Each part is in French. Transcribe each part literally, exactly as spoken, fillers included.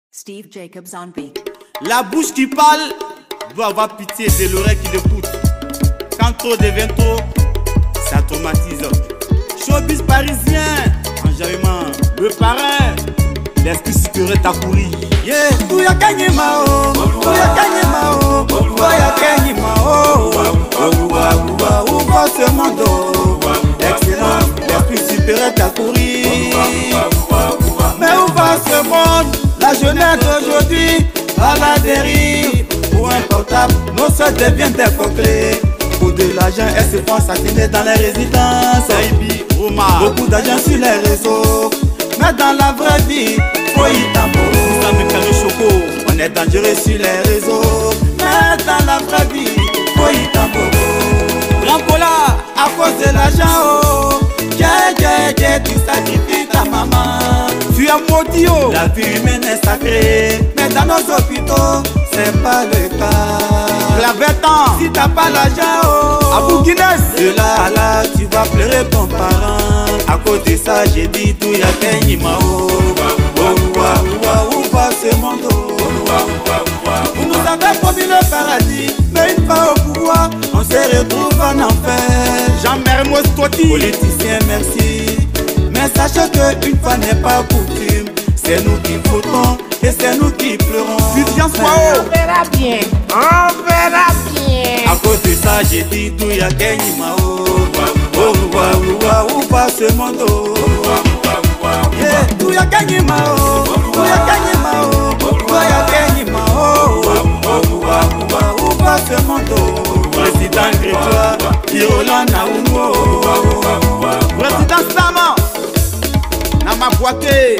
Steve Jacobs on beat. La bouche qui parle doit avoir pitié de l'oreille qui l'écoute. Quand trop devient trop, ça traumatise. Showbiz parisien, enjaillement, le parrain, l'esprit supérieur t'a couru. Yeah, tout ya gagné mao, tout ya gagné mao, tout ya gagné mao. Où va ce monde? Excellent, l'esprit supérieur t'a couru. Mais où va ce monde? La jeunesse d'aujourd'hui à la dérive. Pour un portable, nos soeurs deviennent des coquelets. Pour de l'argent, elles se font assassiner dans les résidences. Beaucoup d'argent sur les réseaux. Mais dans la vraie vie, faut y tambour. On est dangereux sur les réseaux. Mais dans la vraie vie, faut y tambour. Grand Pola, à cause de l'argent, oh. Djé, djé, djé, tu sacrifies ta maman. Tu es maudit, oh. La vie humaine est sacrée. Mais dans nos hôpitaux, c'est pas le cas. La béton, si t'as pas l'argent, oh. À Bouguinès, de là à là, tu vas pleurer ton parent. À cause de ça, j'ai dit tout y'a gagné mao. Où va ce monde? Vous nous avez promis le paradis, mais une fois au pouvoir, on se retrouve en enfer. Jean-Mermoz Totti, politicien, merci. Mais sachez qu'une fois n'est pas coutume. C'est nous qui votons et c'est nous qui pleurons. On verra bien, on verra bien. À cause de ça, j'ai dit tout y'a gagné mao. Où va ce monde? Yeah, tout y'a gagné mao. Tout y'a gagné mao. Tout y'a gagné mao. Où va ce monde? Président Grégoire, Irola Naoumo. Président Sama, Nama Boaké.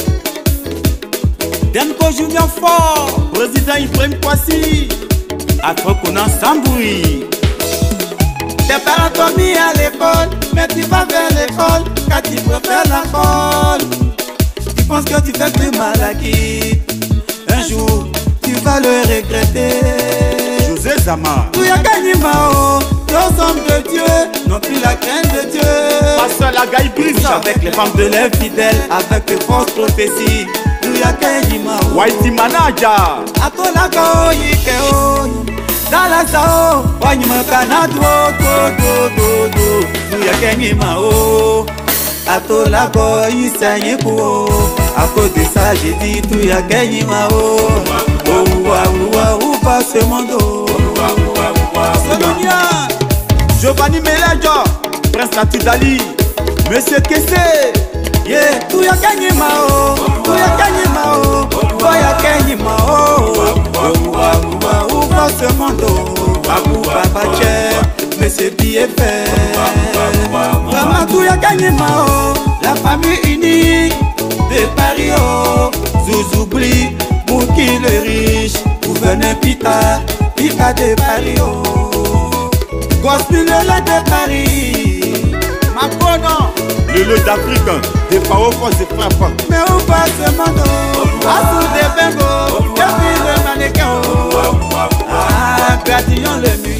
Denko Junior Fort, président Ibrahim Kwasi, Afro Konan Samboui. Tes parents t'ont mis à l'école, mais tu vas vers l'école, car tu préfères la folle. Tu penses que tu fais plus mal à qui? Un jour, tu vas le regretter. José Zama, tout y a gagné mao. Nos hommes de Dieu n'ont plus la crainte de Dieu. Pasteur la gaille brise avec les femmes de l'infidèle, avec de fausses prophéties. Whitey Manaja Atolago Yikeo Dala Sao Wanyuma Kanado Do Do Do Do Nuya Kenyi Mao Atolago Yisanyiku. À cause de ça j'ai dit tout ya Kenyi Mao. Ouwa ouwa ouwa ce monde. Sononia Giovanni Melejo Prince Natudali Monsieur Kessé. Yeah, tout y'a gagné mao, tout y'a gagné mao, tout y'a gagné mao. Où va ce monde? Abou Baba Tché, Monsieur Billet fait. Vraiment tout y'a gagné mao. La famille unie de Paris, oh. Zouzoubli, Mouki le riche, gouverneur Pita, Pita de Paris, oh. Gospel de Paris, Macron. Le lieu d'Afrique, des paroles forces et frappes. Mais où va ce monde? À sous des bengos, depuis le mannequin. Ah, gratillons le mur.